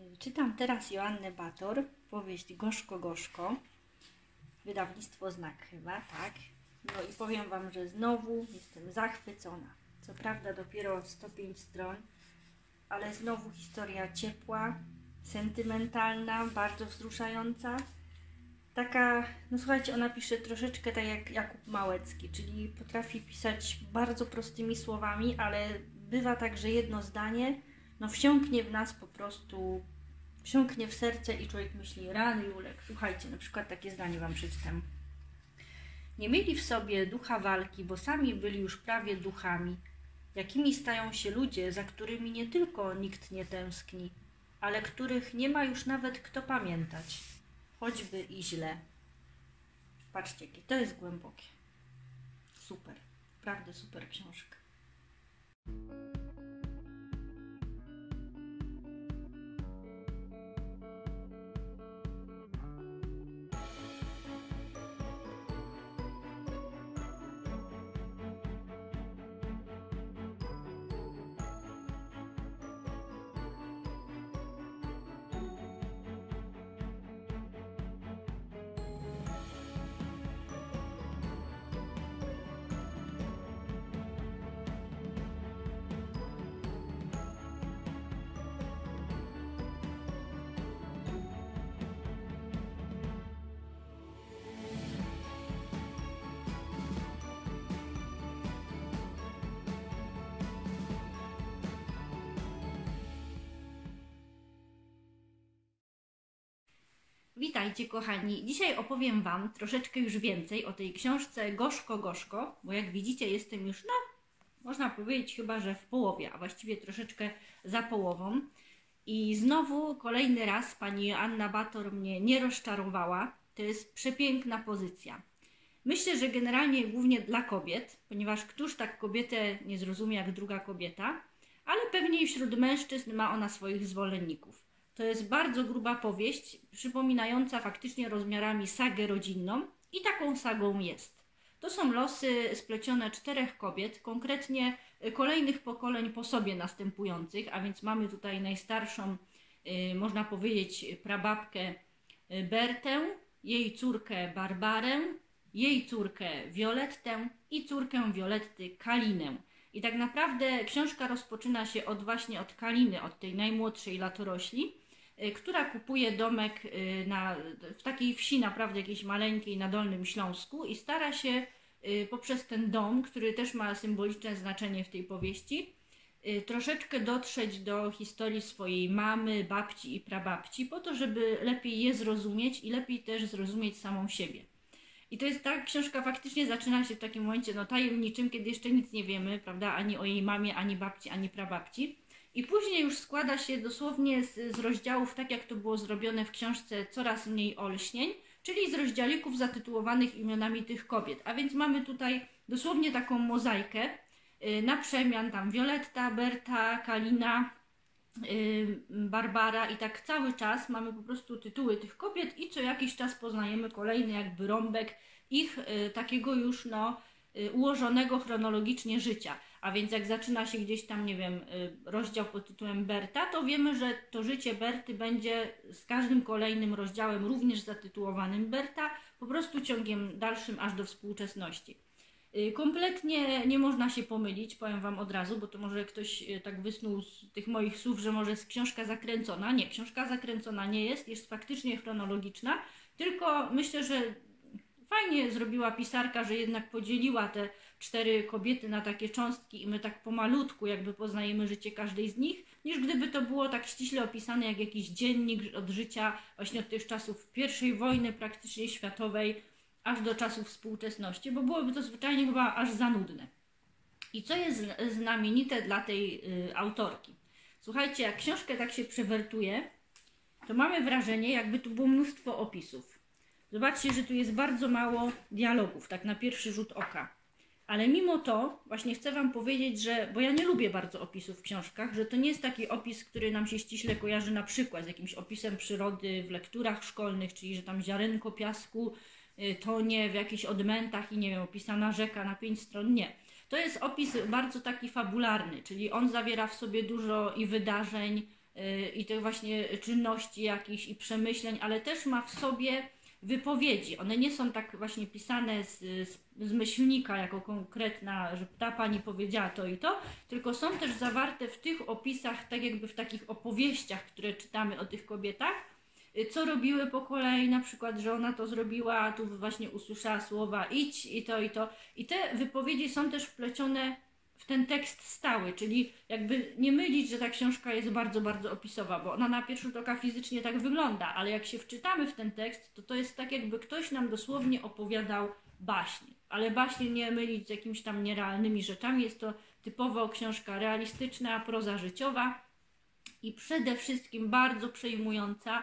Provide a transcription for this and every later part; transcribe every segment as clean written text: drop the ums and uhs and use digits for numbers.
Czytam teraz Joannę Bator, powieść Gorzko Gorzko, wydawnictwo Znak chyba, tak. No i powiem Wam, że znowu jestem zachwycona. Co prawda dopiero 105 stron, ale znowu historia ciepła, sentymentalna, bardzo wzruszająca. Taka, no słuchajcie, ona pisze troszeczkę tak jak Jakub Małecki, czyli potrafi pisać bardzo prostymi słowami, ale bywa tak, że jedno zdanie no wsiąknie w nas po prostu, wsiąknie w serce i człowiek myśli, rany Julek. Słuchajcie, na przykład takie zdanie Wam przeczytam. Nie mieli w sobie ducha walki, bo sami byli już prawie duchami. Jakimi stają się ludzie, za którymi nie tylko nikt nie tęskni, ale których nie ma już nawet kto pamiętać, choćby i źle. Patrzcie, jakie to jest głębokie. Super, naprawdę super książka. Witajcie kochani, dzisiaj opowiem Wam troszeczkę już więcej o tej książce Gorzko Gorzko, bo jak widzicie jestem już, no można powiedzieć chyba, że w połowie, a właściwie troszeczkę za połową. I znowu kolejny raz pani Joanna Bator mnie nie rozczarowała, to jest przepiękna pozycja. Myślę, że generalnie głównie dla kobiet, ponieważ któż tak kobietę nie zrozumie jak druga kobieta, ale pewnie wśród mężczyzn ma ona swoich zwolenników. To jest bardzo gruba powieść, przypominająca faktycznie rozmiarami sagę rodzinną i taką sagą jest. To są losy splecione 4 kobiet, konkretnie kolejnych pokoleń po sobie następujących, a więc mamy tutaj najstarszą, można powiedzieć, prababkę Bertę, jej córkę Barbarę, jej córkę Violettę i córkę Violetty Kalinę. I tak naprawdę książka rozpoczyna się właśnie od Kaliny, od tej najmłodszej latorośli, która kupuje domek w takiej wsi naprawdę jakiejś maleńkiej na Dolnym Śląsku i stara się poprzez ten dom, który też ma symboliczne znaczenie w tej powieści, troszeczkę dotrzeć do historii swojej mamy, babci i prababci, po to, żeby lepiej je zrozumieć i lepiej też zrozumieć samą siebie. I to jest ta książka faktycznie zaczyna się w takim momencie no, tajemniczym, kiedy jeszcze nic nie wiemy, prawda, ani o jej mamie, ani babci, ani prababci. I później już składa się dosłownie z rozdziałów, tak jak to było zrobione w książce Coraz mniej olśnień, czyli z rozdziałików zatytułowanych imionami tych kobiet. A więc mamy tutaj dosłownie taką mozaikę na przemian, tam Violetta, Berta, Kalina, Barbara i tak cały czas mamy po prostu tytuły tych kobiet i co jakiś czas poznajemy kolejny jakby rąbek ich takiego już no ułożonego chronologicznie życia. A więc jak zaczyna się gdzieś tam, nie wiem, rozdział pod tytułem Berta, to wiemy, że to życie Berty będzie z każdym kolejnym rozdziałem, również zatytułowanym Berta, po prostu ciągiem dalszym aż do współczesności. Kompletnie nie można się pomylić, powiem Wam od razu, bo to może ktoś tak wysnuł z tych moich słów, że może jest książka zakręcona. Nie, książka zakręcona nie jest faktycznie chronologiczna, tylko myślę, że fajnie zrobiła pisarka, że jednak podzieliła te 4 kobiety na takie cząstki i my tak pomalutku jakby poznajemy życie każdej z nich, niż gdyby to było tak ściśle opisane jak jakiś dziennik od życia właśnie od tych czasów I wojny praktycznie światowej, aż do czasów współczesności, bo byłoby to zwyczajnie chyba aż za nudne. I co jest znamienite dla tej autorki? Słuchajcie, jak książkę tak się przewertuje, to mamy wrażenie, jakby tu było mnóstwo opisów. Zobaczcie, że tu jest bardzo mało dialogów, tak na pierwszy rzut oka. Ale mimo to właśnie chcę Wam powiedzieć, że, bo ja nie lubię bardzo opisów w książkach, że to nie jest taki opis, który nam się ściśle kojarzy na przykład z jakimś opisem przyrody w lekturach szkolnych, czyli że tam ziarenko piasku tonie w jakichś odmętach i nie wiem, opisana rzeka na 5 stron. Nie. To jest opis bardzo taki fabularny, czyli on zawiera w sobie dużo i wydarzeń, i tych właśnie czynności jakichś i przemyśleń, ale też ma w sobie wypowiedzi. One nie są tak właśnie pisane z myślnika jako konkretna, że ta pani powiedziała to i to, tylko są też zawarte w tych opisach, tak jakby w takich opowieściach, które czytamy o tych kobietach, co robiły po kolei, na przykład, że ona to zrobiła, a tu właśnie usłyszała słowa idź i to i to. I te wypowiedzi są też wplecione w ten tekst stały, czyli jakby nie mylić, że ta książka jest bardzo, bardzo opisowa, bo ona na pierwszy rzut oka fizycznie tak wygląda, ale jak się wczytamy w ten tekst, to jest tak, jakby ktoś nam dosłownie opowiadał baśnie. Ale baśnie nie mylić z jakimiś tam nierealnymi rzeczami, jest to typowo książka realistyczna, proza życiowa i przede wszystkim bardzo przejmująca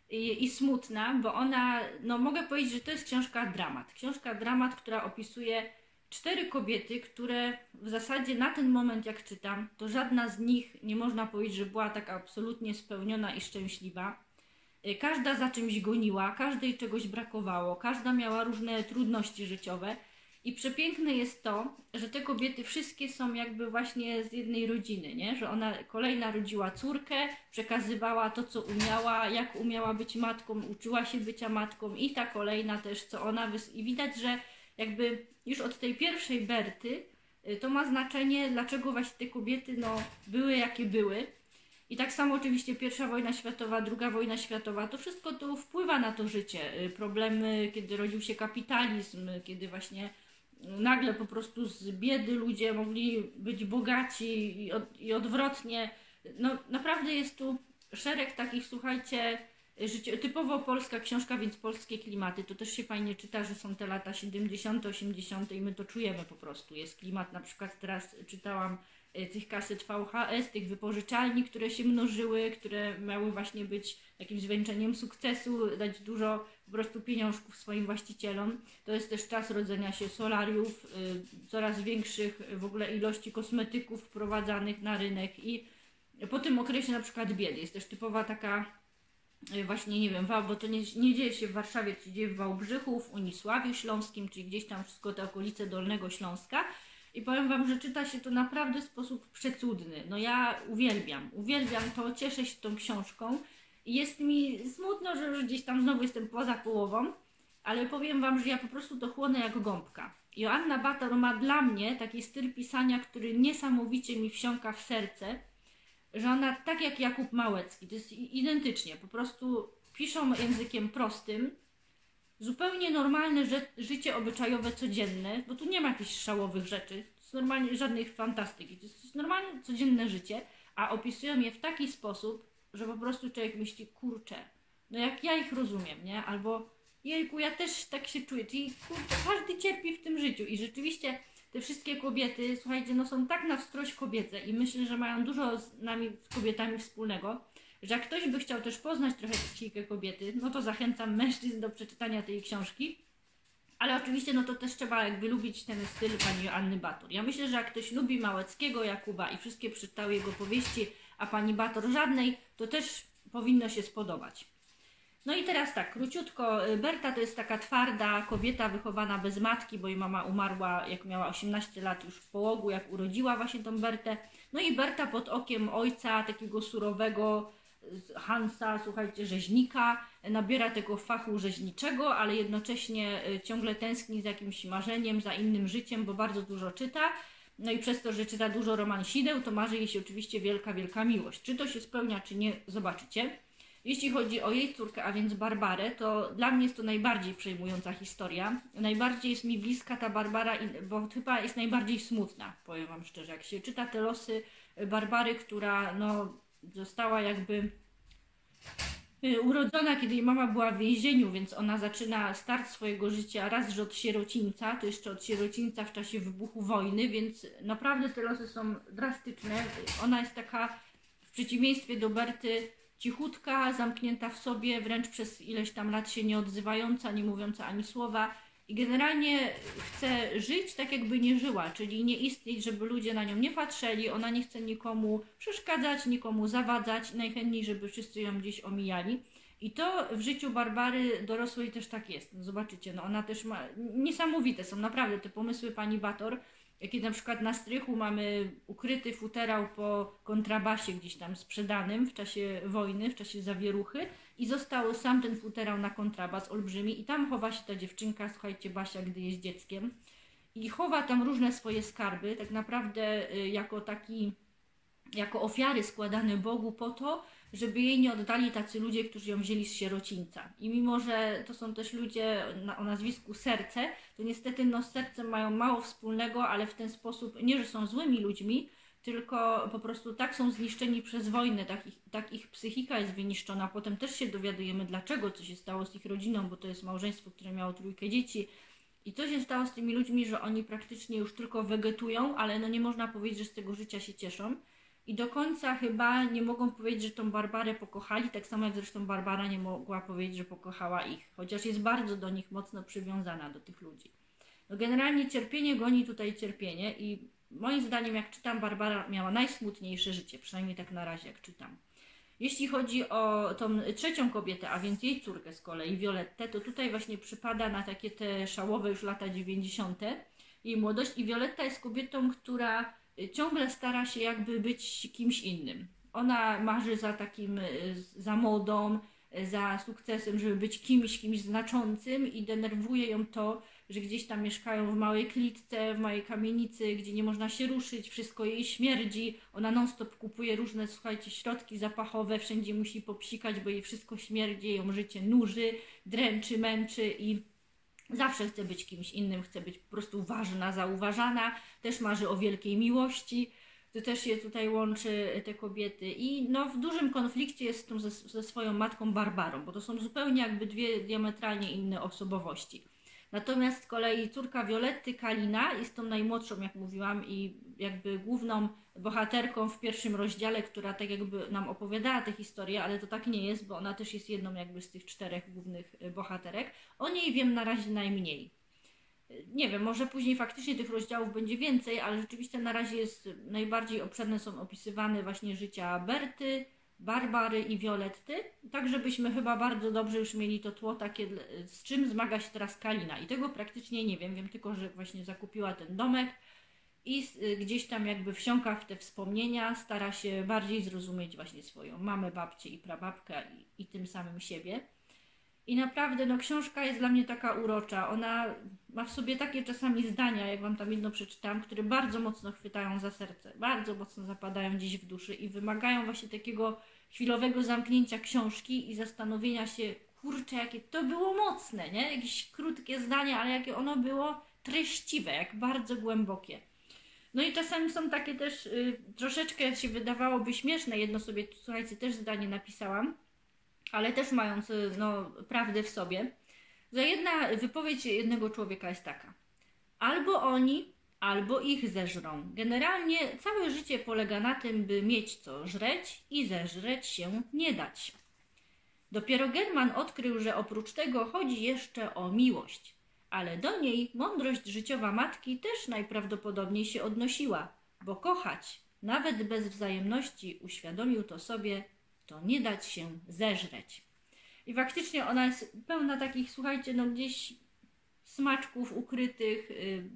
i smutna, bo ona, no mogę powiedzieć, że to jest książka dramat. Książka dramat, która opisuje 4 kobiety, które w zasadzie na ten moment jak czytam, to żadna z nich nie można powiedzieć, że była tak absolutnie spełniona i szczęśliwa. Każda za czymś goniła, każdej czegoś brakowało, każda miała różne trudności życiowe. I przepiękne jest to, że te kobiety wszystkie są jakby właśnie z jednej rodziny, nie? Że ona kolejna rodziła córkę, przekazywała to, co umiała, jak umiała być matką, uczyła się bycia matką i ta kolejna też, co ona... I widać, że jakby już od tej pierwszej Berty to ma znaczenie, dlaczego właśnie te kobiety no, były jakie były. I tak samo oczywiście I wojna światowa, II wojna światowa, to wszystko to wpływa na to życie. Problemy, kiedy rodził się kapitalizm, kiedy właśnie nagle po prostu z biedy ludzie mogli być bogaci i odwrotnie. No naprawdę jest tu szereg takich, słuchajcie, typowo polska książka, więc polskie klimaty. To też się fajnie czyta, że są te lata 70., 80. i my to czujemy po prostu. Jest klimat, na przykład teraz czytałam tych kaset VHS, tych wypożyczalni, które się mnożyły, które miały właśnie być jakimś zwieńczeniem sukcesu, dać dużo po prostu pieniążków swoim właścicielom. To jest też czas rodzenia się solariów, coraz większych w ogóle ilości kosmetyków wprowadzanych na rynek i po tym okresie na przykład biedy. Jest też typowa taka właśnie, nie wiem, bo to nie dzieje się w Warszawie, to się dzieje w Wałbrzychu, w Unisławiu Śląskim, czyli gdzieś tam wszystko te okolice Dolnego Śląska. I powiem Wam, że czyta się to naprawdę w sposób przecudny. No ja uwielbiam to, cieszę się tą książką i jest mi smutno, że już gdzieś tam znowu jestem poza połową, ale powiem Wam, że ja po prostu to chłonę jak gąbka. Joanna Bator ma dla mnie taki styl pisania, który niesamowicie mi wsiąka w serce, że ona tak jak Jakub Małecki, to jest identycznie, po prostu piszą językiem prostym, zupełnie normalne życie obyczajowe, codzienne, bo tu nie ma jakichś szałowych rzeczy, to jest normalnie żadnych fantastyki, to jest normalne, codzienne życie, a opisują je w taki sposób, że po prostu człowiek myśli, kurczę, no jak ja ich rozumiem, nie? Albo jejku, ja też tak się czuję, czyli kurczę, każdy cierpi w tym życiu i rzeczywiście te wszystkie kobiety, słuchajcie, no są tak na wskroś kobiece i myślę, że mają dużo z nami, z kobietami wspólnego, że jak ktoś by chciał też poznać trochę psychikę kobiety, no to zachęcam mężczyzn do przeczytania tej książki. Ale oczywiście no to też trzeba jakby lubić ten styl pani Joanny Bator. Ja myślę, że jak ktoś lubi Małeckiego, Jakuba i wszystkie przeczytały jego powieści, a pani Bator żadnej, to też powinno się spodobać. No i teraz tak, króciutko, Berta to jest taka twarda kobieta wychowana bez matki, bo jej mama umarła jak miała 18 lat już w połogu, jak urodziła właśnie tą Bertę. No i Berta pod okiem ojca, takiego surowego Hansa, słuchajcie, rzeźnika, nabiera tego fachu rzeźniczego, ale jednocześnie ciągle tęskni za jakimś marzeniem, za innym życiem, bo bardzo dużo czyta. No i przez to, że czyta dużo romansideł, to marzy jej się oczywiście wielka, wielka miłość. Czy to się spełnia, czy nie, zobaczycie. Jeśli chodzi o jej córkę, a więc Barbarę, to dla mnie jest to najbardziej przejmująca historia. Najbardziej jest mi bliska ta Barbara, bo chyba jest najbardziej smutna, powiem Wam szczerze. Jak się czyta te losy Barbary, która no, została jakby urodzona, kiedy jej mama była w więzieniu, więc ona zaczyna start swojego życia raz, że od sierocińca, to jeszcze od sierocińca w czasie wybuchu wojny, więc naprawdę te losy są drastyczne. Ona jest taka, w przeciwieństwie do Berty, cichutka, zamknięta w sobie, wręcz przez ileś tam lat się nie odzywająca, nie mówiąca ani słowa i generalnie chce żyć tak, jakby nie żyła, czyli nie istnieć, żeby ludzie na nią nie patrzeli, ona nie chce nikomu przeszkadzać, nikomu zawadzać, najchętniej, żeby wszyscy ją gdzieś omijali. I to w życiu Barbary dorosłej też tak jest. No zobaczycie, no ona też ma, niesamowite są naprawdę te pomysły pani Bator, Jaki na przykład na strychu mamy ukryty futerał po kontrabasie gdzieś tam sprzedanym w czasie wojny, w czasie zawieruchy i został sam ten futerał na kontrabas olbrzymi i tam chowa się ta dziewczynka, słuchajcie, Basia, gdy jest dzieckiem i chowa tam różne swoje skarby, tak naprawdę jako ofiary składane Bogu po to, żeby jej nie oddali tacy ludzie, którzy ją wzięli z sierocińca. I mimo, że to są też ludzie o nazwisku Serce, to niestety z sercem mają mało wspólnego, ale w ten sposób, nie że są złymi ludźmi, tylko po prostu tak są zniszczeni przez wojnę, tak ich psychika jest wyniszczona. Potem też się dowiadujemy, dlaczego, co się stało z ich rodziną, bo to jest małżeństwo, które miało 3 dzieci. I co się stało z tymi ludźmi, że oni praktycznie już tylko wegetują, ale no nie można powiedzieć, że z tego życia się cieszą. I do końca chyba nie mogą powiedzieć, że tą Barbarę pokochali, tak samo jak zresztą Barbara nie mogła powiedzieć, że pokochała ich, chociaż jest bardzo do nich mocno przywiązana, do tych ludzi. No generalnie cierpienie goni tutaj cierpienie i moim zdaniem, jak czytam, Barbara miała najsmutniejsze życie, przynajmniej tak na razie, jak czytam. Jeśli chodzi o tą trzecią kobietę, a więc jej córkę z kolei, Violettę, to tutaj właśnie przypada na takie te szałowe już lata 90. jej młodość i Violetta jest kobietą, która ciągle stara się jakby być kimś innym. Ona marzy za modą, za sukcesem, żeby być kimś znaczącym i denerwuje ją to, że gdzieś tam mieszkają w małej klitce, w małej kamienicy, gdzie nie można się ruszyć, wszystko jej śmierdzi, ona non-stop kupuje różne, słuchajcie, środki zapachowe, wszędzie musi popsikać, bo jej wszystko śmierdzi, ją życie nuży, dręczy, męczy i zawsze chce być kimś innym, chce być po prostu ważna, zauważana, też marzy o wielkiej miłości. To też się tutaj łączy te kobiety i no w dużym konflikcie jest ze swoją matką Barbarą, bo to są zupełnie jakby dwie diametralnie inne osobowości. Natomiast z kolei córka Violetty, Kalina, jest tą najmłodszą, jak mówiłam, i jakby główną bohaterką w pierwszym rozdziale, która tak jakby nam opowiadała tę historię, ale to tak nie jest, bo ona też jest jedną jakby z tych 4 głównych bohaterek. O niej wiem na razie najmniej. Nie wiem, może później faktycznie tych rozdziałów będzie więcej, ale rzeczywiście na razie najbardziej obszerne są opisywane właśnie życia Berty, Barbary i Violetty, tak żebyśmy chyba bardzo dobrze już mieli to tło takie, z czym zmaga się teraz Kalina. I tego praktycznie nie wiem, wiem tylko, że właśnie zakupiła ten domek i gdzieś tam jakby wsiąka w te wspomnienia, stara się bardziej zrozumieć właśnie swoją mamę, babcię i prababkę i tym samym siebie. I naprawdę, no książka jest dla mnie taka urocza, ona ma w sobie takie czasami zdania, jak wam tam jedno przeczytałam, które bardzo mocno chwytają za serce, bardzo mocno zapadają gdzieś w duszy i wymagają właśnie takiego chwilowego zamknięcia książki i zastanowienia się, kurczę, jakie to było mocne, nie? Jakieś krótkie zdania, ale jakie ono było treściwe, jak bardzo głębokie. No i czasami są takie też, troszeczkę się wydawałoby śmieszne, jedno sobie, słuchajcie, też zdanie napisałam, ale też mając no, prawdę w sobie, że jedna wypowiedź jednego człowieka jest taka: albo oni, albo ich zeżrą. Generalnie całe życie polega na tym, by mieć co żreć i zeżreć się nie dać. Dopiero German odkrył, że oprócz tego chodzi jeszcze o miłość, ale do niej mądrość życiowa matki też najprawdopodobniej się odnosiła, bo kochać, nawet bez wzajemności, uświadomił to sobie, to nie dać się zeżreć. I faktycznie ona jest pełna takich, słuchajcie, no gdzieś smaczków ukrytych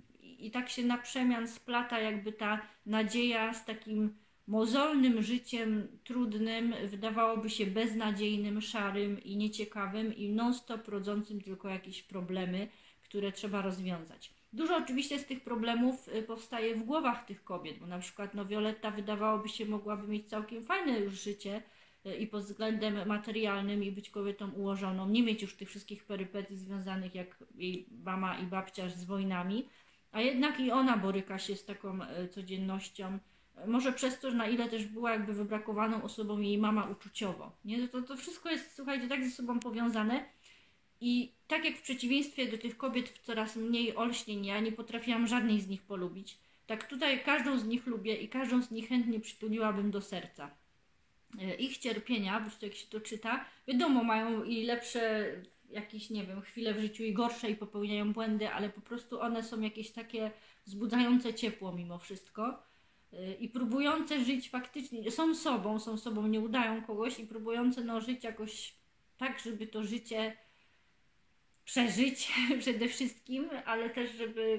i tak się na przemian splata jakby ta nadzieja z takim mozolnym życiem trudnym, wydawałoby się beznadziejnym, szarym i nieciekawym i non-stop rodzącym tylko jakieś problemy, które trzeba rozwiązać. Dużo oczywiście z tych problemów powstaje w głowach tych kobiet, bo na przykład no, Violetta wydawałoby się mogłaby mieć całkiem fajne już życie i pod względem materialnym i być kobietą ułożoną, nie mieć już tych wszystkich perypetii związanych jak jej mama i babcia z wojnami, a jednak i ona boryka się z taką codziennością, może przez to, że na ile też była jakby wybrakowaną osobą jej mama uczuciowo. Nie? To wszystko jest, słuchajcie, tak ze sobą powiązane i tak jak w przeciwieństwie do tych kobiet w coraz mniej olśnień, ja nie potrafiłam żadnej z nich polubić, tak tutaj każdą z nich lubię i każdą z nich chętnie przytuliłabym do serca. Ich cierpienia, bo jak się to czyta, wiadomo, mają i lepsze jakieś, nie wiem, chwile w życiu i gorsze i popełniają błędy, ale po prostu one są jakieś takie wzbudzające ciepło mimo wszystko i próbujące żyć faktycznie, są sobą, nie udają kogoś i próbujące no, żyć jakoś tak, żeby to życie przeżyć przede wszystkim, ale też żeby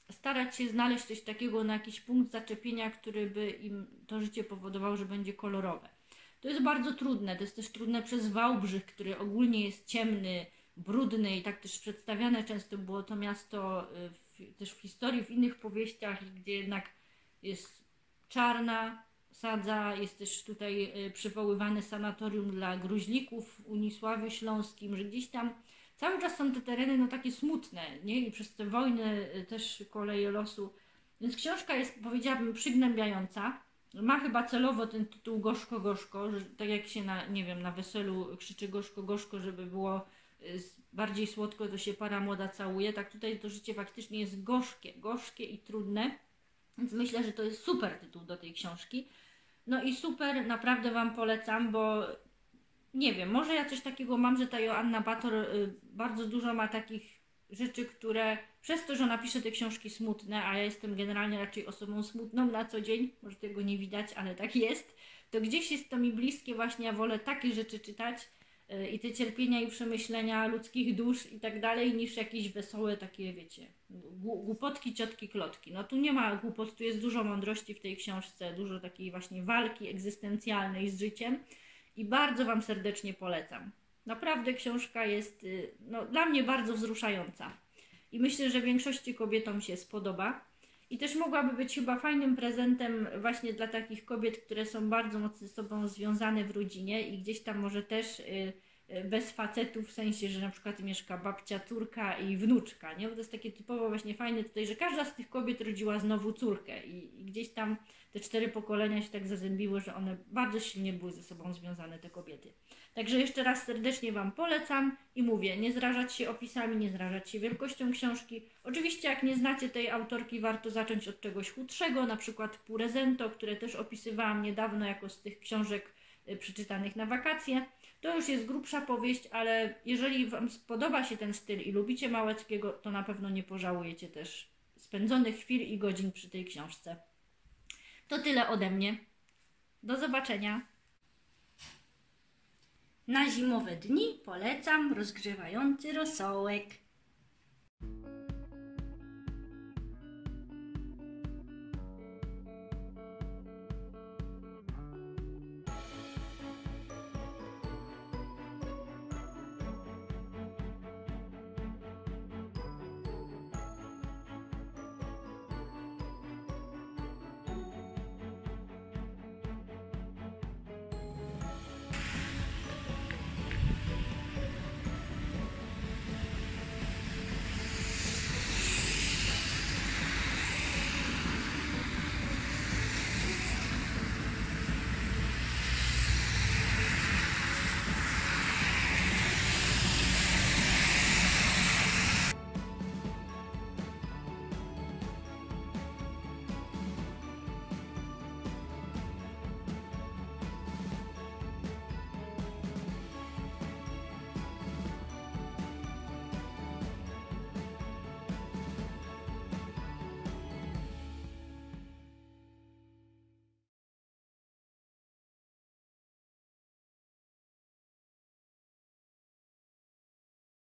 starać się znaleźć coś takiego na jakiś punkt zaczepienia, który by im to życie powodował, że będzie kolorowe. To jest bardzo trudne, to jest też trudne przez Wałbrzych, który ogólnie jest ciemny, brudny i tak też przedstawiane często było to miasto też w historii, w innych powieściach, gdzie jednak jest czarna sadza, jest też tutaj przywoływane sanatorium dla gruźlików w Unisławiu Śląskim, że gdzieś tam cały czas są te tereny no takie smutne, nie? I przez te wojny też koleje losu. Więc książka jest, powiedziałabym, przygnębiająca. Ma chyba celowo ten tytuł Gorzko, gorzko, że tak jak się na, nie wiem, na weselu krzyczy gorzko, gorzko, żeby było bardziej słodko, to się para młoda całuje. Tak tutaj to życie faktycznie jest gorzkie i trudne. Więc myślę, że to jest super tytuł do tej książki. No i super, naprawdę Wam polecam, bo nie wiem, może ja coś takiego mam, że ta Joanna Bator bardzo dużo ma takich rzeczy, które przez to, że napisze te książki smutne, a ja jestem generalnie raczej osobą smutną na co dzień, może tego nie widać, ale tak jest, to gdzieś jest to mi bliskie właśnie, ja wolę takie rzeczy czytać i te cierpienia i przemyślenia ludzkich dusz i tak dalej, niż jakieś wesołe takie, wiecie, głupotki, ciotki, klotki. No tu nie ma głupot, tu jest dużo mądrości w tej książce, dużo takiej właśnie walki egzystencjalnej z życiem i bardzo Wam serdecznie polecam. Naprawdę książka jest no, dla mnie bardzo wzruszająca i myślę, że większości kobietom się spodoba. I też mogłaby być chyba fajnym prezentem właśnie dla takich kobiet, które są bardzo mocno ze sobą związane w rodzinie i gdzieś tam może też bez facetów, w sensie, że na przykład mieszka babcia, córka i wnuczka, nie? Bo to jest takie typowo właśnie fajne tutaj, że każda z tych kobiet rodziła znowu córkę i gdzieś tam te 4 pokolenia się tak zazębiły, że one bardzo silnie były ze sobą związane, te kobiety. Także jeszcze raz serdecznie Wam polecam i mówię, nie zrażać się opisami, nie zrażać się wielkością książki. Oczywiście jak nie znacie tej autorki, warto zacząć od czegoś chudszego, na przykład Purezento, które też opisywałam niedawno jako z tych książek przeczytanych na wakacje. To już jest grubsza powieść, ale jeżeli Wam spodoba się ten styl i lubicie Małeckiego, to na pewno nie pożałujecie też spędzonych chwil i godzin przy tej książce. To tyle ode mnie. Do zobaczenia. Na zimowe dni polecam rozgrzewający rosołek.